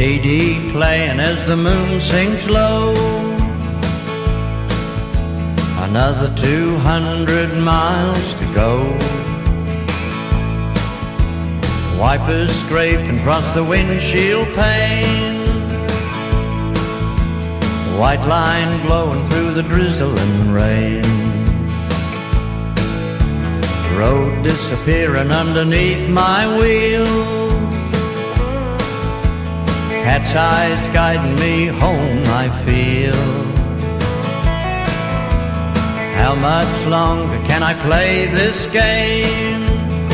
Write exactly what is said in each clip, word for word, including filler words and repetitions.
C D playing as the moon sinks low. Another two hundred miles to go. Wipers scraping across the windshield pane. White line glowing through the drizzling rain. Road disappearing underneath my wheels. Cat's eyes guiding me home, I feel. How much longer can I play this game?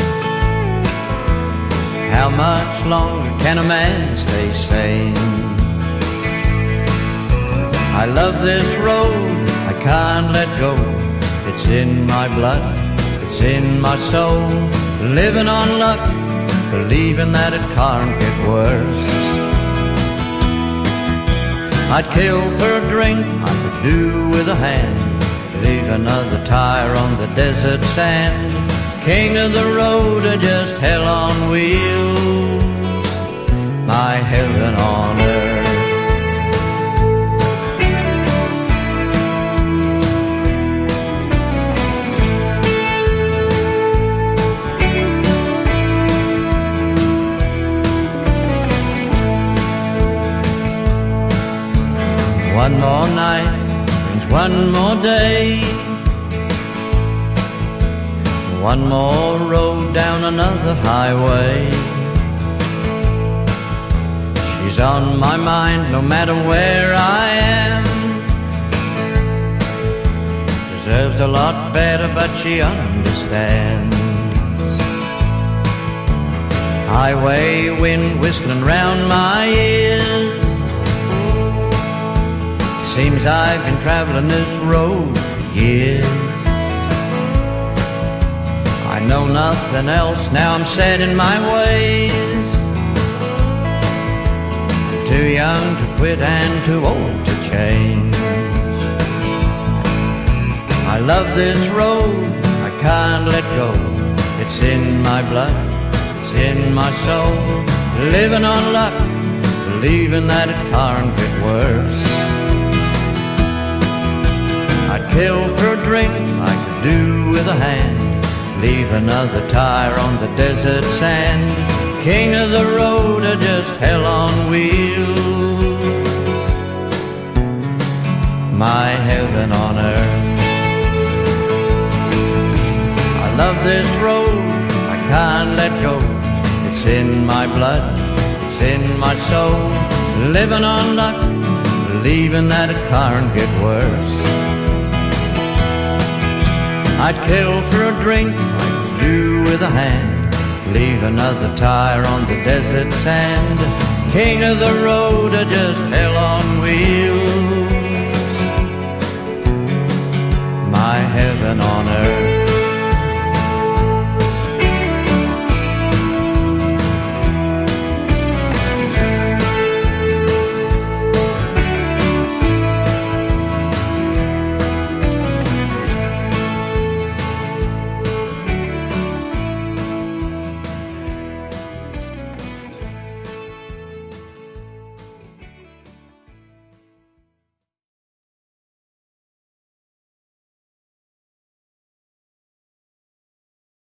How much longer can a man stay sane? I love this road, I can't let go. It's in my blood, it's in my soul. Living on luck, believing that it can't get worse. I'd kill for a drink, I could do with a hand. Leave another tire on the desert sand. King of the road, or just hell on wheels. My heaven on earth. One more night brings one more day. One more road down another highway. She's on my mind no matter where I am. Deserves a lot better, but she understands. Highway wind whistling round my ears. Seems I've been traveling this road for years. I know nothing else, now I'm set in my ways. Too young to quit and too old to change. I love this road, I can't let go. It's in my blood, it's in my soul. Living on luck, believing that it can't get worse. I'd kill for a drink, I could do with a hand. Leave another tire on the desert sand. King of the road, or just hell on wheels. My heaven on earth. I love this road, I can't let go. It's in my blood, it's in my soul. Living on luck, believing that it can't get worse. I'd kill for a drink, I could do with a hand. Leave another tire on the desert sand. King of the road, or just hell on wheels. My heaven on earth.